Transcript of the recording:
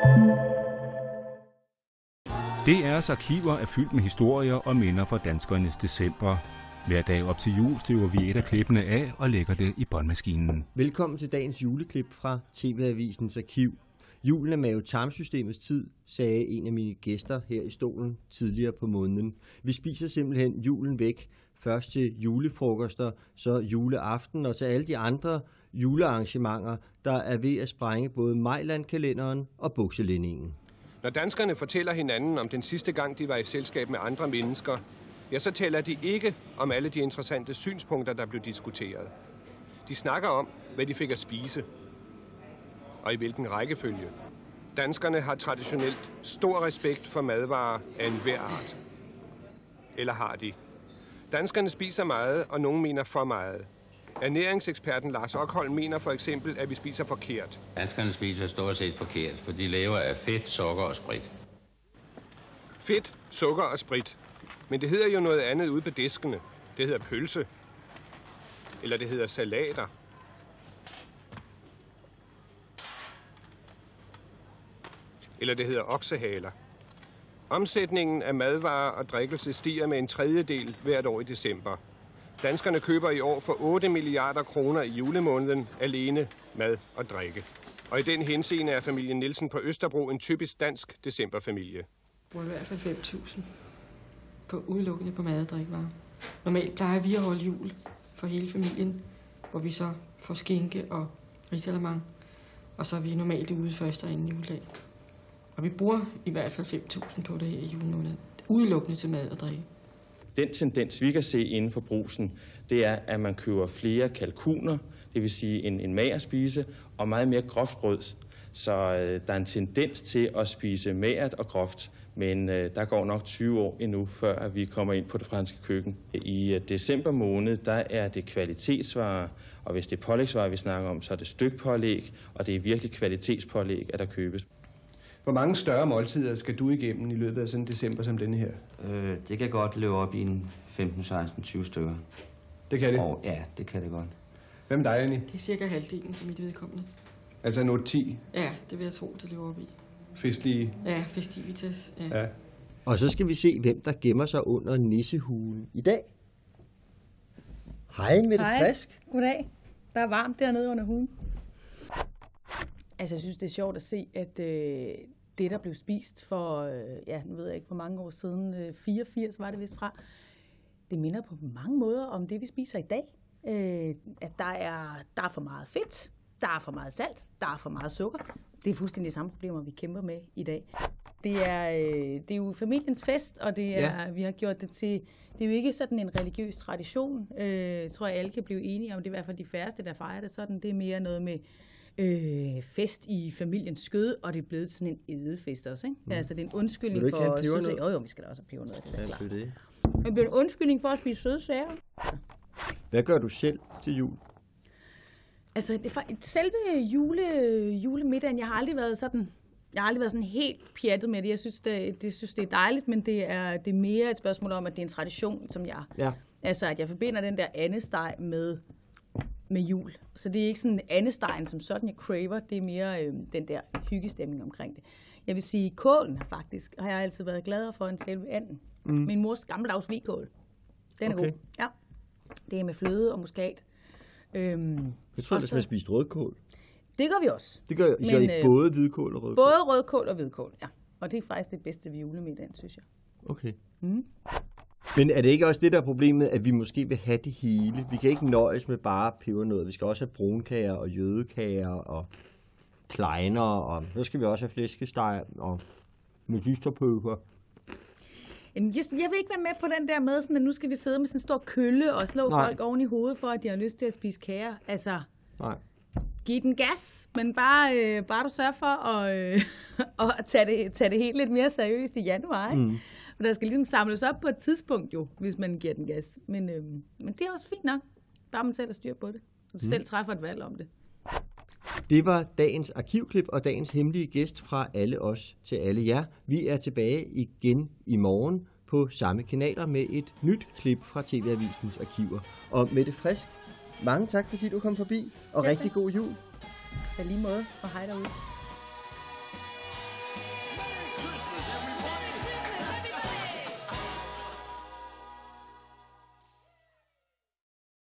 DR's arkiver er fyldt med historier og minder fra danskernes december. Hver dag op til jul støver vi et af klippene af og lægger det i båndmaskinen. Velkommen til dagens juleklip fra TV-avisens arkiv. Julen er mave-tarmsystemets tid, sagde en af mine gæster her i stolen tidligere på måneden. Vi spiser simpelthen julen væk. Først til julefrokoster, så juleaften og til alle de andre julearrangementer, der er ved at sprænge både Mejland-kalenderen og bukselændingen. Når danskerne fortæller hinanden om den sidste gang, de var i selskab med andre mennesker, ja, så taler de ikke om alle de interessante synspunkter, der blev diskuteret. De snakker om, hvad de fik at spise, og i hvilken rækkefølge. Danskerne har traditionelt stor respekt for madvarer af enhver art. Eller har de? Danskerne spiser meget, og nogen mener for meget. Ernæringseksperten Lars Okholm mener for eksempel, at vi spiser forkert. Danskerne spiser stort set forkert, for de lever af fedt, sukker og sprit. Fedt, sukker og sprit. Men det hedder jo noget andet ude på diskene. Det hedder pølse. Eller det hedder salater. Eller det hedder oksehaler. Omsætningen af madvarer og drikkelse stiger med 1/3 hvert år i december. Danskerne køber i år for 8 milliarder kroner i julemåneden alene mad og drikke. Og i den henseende er familien Nielsen på Østerbro en typisk dansk decemberfamilie. Jeg bruger i hvert fald 5.000 på udelukkende på mad og drikkevarer. Normalt plejer vi at holde jul for hele familien, hvor vi så får skinke og risalamande. Og så er vi normalt ude første og anden juledag. Og vi bruger i hvert fald 5.000 på det her i julemåneden. Udelukkende til mad og drikke. Den tendens, vi kan se inden for Brugsen, det er, at man køber flere kalkuner, det vil sige en mager spise, og meget mere groft brød. Så der er en tendens til at spise magert og groft, men der går nok 20 år endnu, før at vi kommer ind på det franske køkken. I december måned, der er det kvalitetsvarer, og hvis det er pålægsvarer, vi snakker om, så er det stykpålæg, og det er virkelig kvalitetspålæg, at der købes. Hvor mange større måltider skal du igennem i løbet af sådan en december som denne her? Det kan godt løbe op i en 15, 16, 20 stykker. Det kan det? Ja, det kan det godt. Hvad med dig, Annie? Det er cirka halvdelen for mit vedkommende. Altså en 8-10? Ja, det vil jeg tro, det løber op i. Festlige? Ja, festivitas. Ja. Og så skal vi se, hvem der gemmer sig under nissehulen i dag. Hej, Mette Frisk. Goddag. Der er varmt dernede under hulen. Altså, jeg synes, det er sjovt at se, at det, der blev spist for, nu ved jeg ikke, hvor mange år siden, 84 var det vist fra, det minder på mange måder om det, vi spiser i dag. At der er for meget fedt, der er for meget salt, der er for meget sukker. Det er fuldstændig de samme problemer, vi kæmper med i dag. Det er jo familiens fest, og vi har gjort det til, det er jo ikke sådan en religiøs tradition. Tror jeg, alle kan blive enige om, det er i hvert fald de færreste, der fejrer det sådan. Det er mere noget med fest i familiens skød, og det er blevet sådan en ædefest også, ikke? Mm. Altså, det er en undskyldning for at spise sødsager. Jo, vi skal da også have peber noget, det er klart. Det bliver en undskyldning for at spise sødsager. Hvad gør du selv til jul? Altså, selve julemiddagen, jeg har aldrig været sådan helt pjattet med det. Jeg synes, det er dejligt, men det er mere et spørgsmål om, at det er en tradition, som jeg... Ja. Altså, at jeg forbinder den der andesteg med jul. Så det er ikke sådan andestegen som sådan, jeg craver. Det er mere den der hyggestemning omkring det. Jeg vil sige, kålen faktisk har jeg altid været gladere for end selve anden. Mm. Min mors gammeldags hvidkål. Den er god. Ja. Det er med fløde og muskat. Jeg tror, det er man spist rødkål. Det gør vi også. Det gør I både hvidkål og rødkål? Både rødkål og hvidkål, ja. Og det er faktisk det bedste ved julemiddagen, synes jeg. Okay. Mm. Men er det ikke også det, der er problemet, at vi måske vil have det hele? Vi kan ikke nøjes med bare pebernødder. Vi skal også have brunkager og jødekager og kleiner, og så skal vi også have flæskesteg og medisterpølser. Jeg vil ikke være med på den der med, sådan, at nu skal vi sidde med sådan en stor kølle og slå folk oven i hovedet for, at de har lyst til at spise kager. Altså, giv den gas, men bare du sørger for at tage det helt lidt mere seriøst i januar. Ikke? For der skal ligesom samles op på et tidspunkt jo, hvis man giver den gas. Men det er også fint nok, bare man selv har styr på det. Og du selv træffer et valg om det. Det var dagens arkivklip og dagens hemmelige gæst fra alle os til alle jer. Vi er tilbage igen i morgen på samme kanaler med et nyt klip fra TV-avisens arkiver. Og Mette Frisk, mange tak fordi du kom forbi, og rigtig god jul. På lige måde, og hej derude.